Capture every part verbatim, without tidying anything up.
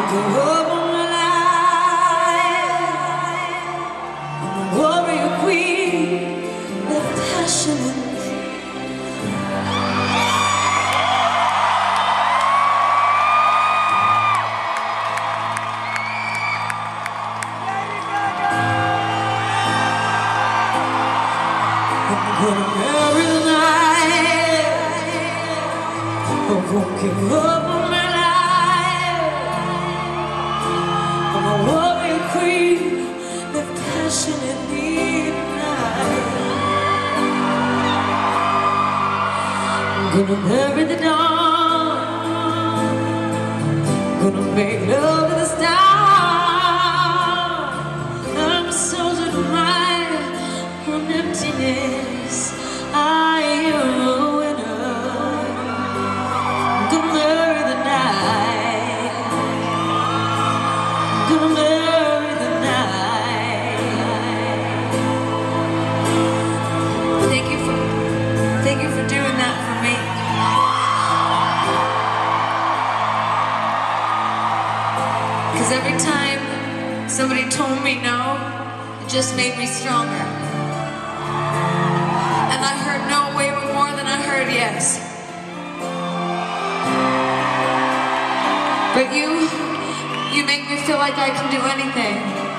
the love of my life, I'm a warrior queen, the passionate. I'm gonna marry the night, I won't give up on my life. I'm a warrior queen, the passionate midnight. I'm gonna marry the dawn, gonna make love to the stars. I'm a soldier of mine on emptiness. I am a winner. I'm gonna marry the night. I'm gonna marry the night. Thank you for, thank you for doing that for me. Because every time somebody told me no, it just made me stronger. And I heard no way more than I heard yes. But you, you make me feel like I can do anything.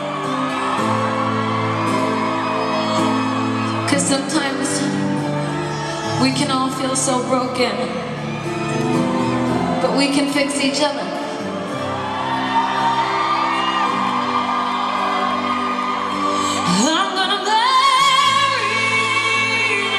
Because sometimes we can all feel so broken, but we can fix each other. I'm gonna marry the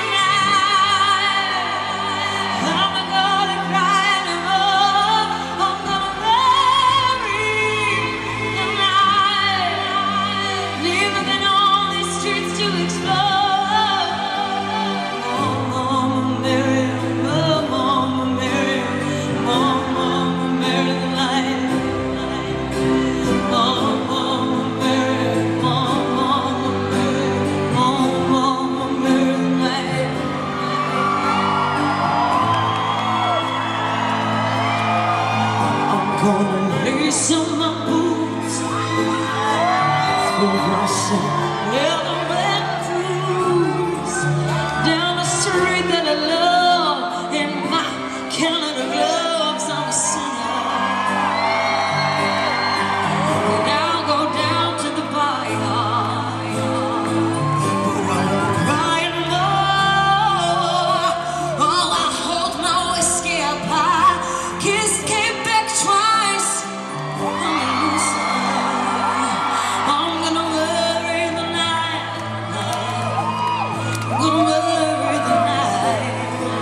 night. I'm not gonna cry anymore. I'm gonna marry the night. Leaving all these streets to explore. Mama, marry, mama, marry, mama, marry the night. Mama, marry, mama. Gonna lace on my boots, go rushing Element cruise down the street that I love. In my Canada gloves, I'm a sinner. And I'll go down to the bar, but I won't cry anymore. Oh, I hold my whiskey up high, kiss came back twice. I'm gonna marry the night. I'm gonna marry the night.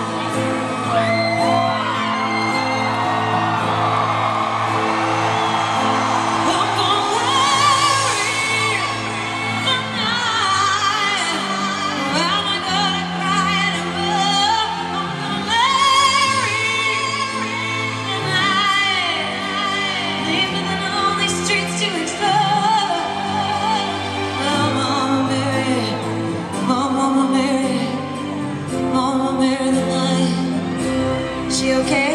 I'm gonna marry the night. I'm not gonna cry anymore. I'm gonna marry the night. Leaving all these streets to explore. Mama, Mary, Mama, Mary, Mama, Mary the night. She okay?